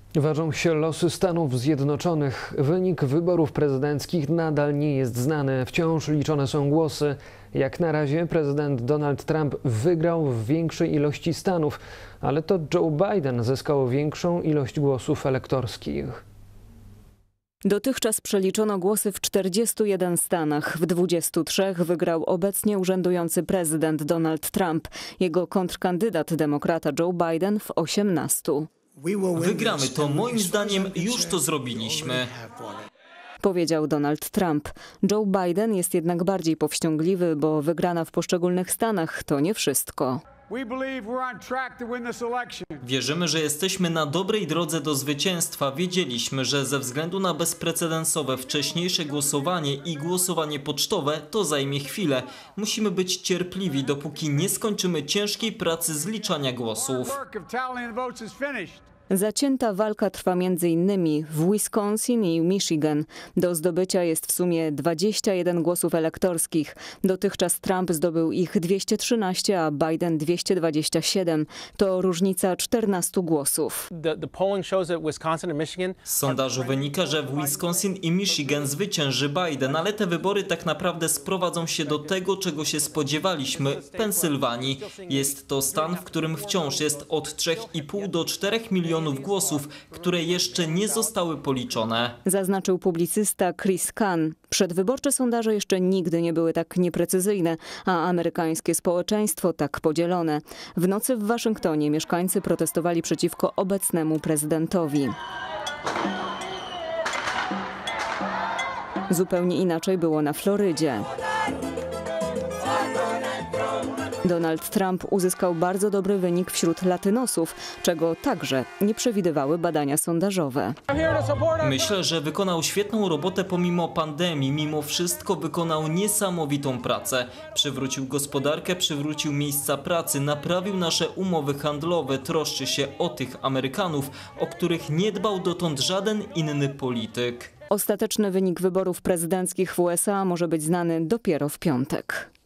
Ważą się losy Stanów Zjednoczonych. Wynik wyborów prezydenckich nadal nie jest znany. Wciąż liczone są głosy. Jak na razie prezydent Donald Trump wygrał w większej ilości stanów, ale to Joe Biden zyskał większą ilość głosów elektorskich. Dotychczas przeliczono głosy w 41 stanach. W 23 wygrał obecnie urzędujący prezydent Donald Trump. Jego kontrkandydat demokrata Joe Biden w 18. Wygramy to, moim zdaniem już to zrobiliśmy. Powiedział Donald Trump. Joe Biden jest jednak bardziej powściągliwy, bo wygrana w poszczególnych stanach to nie wszystko. Wierzymy, że jesteśmy na dobrej drodze do zwycięstwa. Wiedzieliśmy, że ze względu na bezprecedensowe wcześniejsze głosowanie i głosowanie pocztowe to zajmie chwilę. Musimy być cierpliwi, dopóki nie skończymy ciężkiej pracy zliczania głosów. Zacięta walka trwa m.in. w Wisconsin i Michigan. Do zdobycia jest w sumie 21 głosów elektorskich. Dotychczas Trump zdobył ich 213, a Biden 227. To różnica 14 głosów. Z sondażu wynika, że w Wisconsin i Michigan zwycięży Biden, ale te wybory tak naprawdę sprowadzą się do tego, czego się spodziewaliśmy – Pensylwanii. Jest to stan, w którym wciąż jest od 3,5 do 4 milionów głosów, które jeszcze nie zostały policzone. Zaznaczył publicysta Chris Kahn. Przedwyborcze sondaże jeszcze nigdy nie były tak nieprecyzyjne, a amerykańskie społeczeństwo tak podzielone. W nocy w Waszyngtonie mieszkańcy protestowali przeciwko obecnemu prezydentowi. Zupełnie inaczej było na Florydzie. Donald Trump uzyskał bardzo dobry wynik wśród latynosów, czego także nie przewidywały badania sondażowe. Myślę, że wykonał świetną robotę pomimo pandemii. Mimo wszystko wykonał niesamowitą pracę. Przywrócił gospodarkę, przywrócił miejsca pracy, naprawił nasze umowy handlowe, troszczy się o tych Amerykanów, o których nie dbał dotąd żaden inny polityk. Ostateczny wynik wyborów prezydenckich w USA może być znany dopiero w piątek.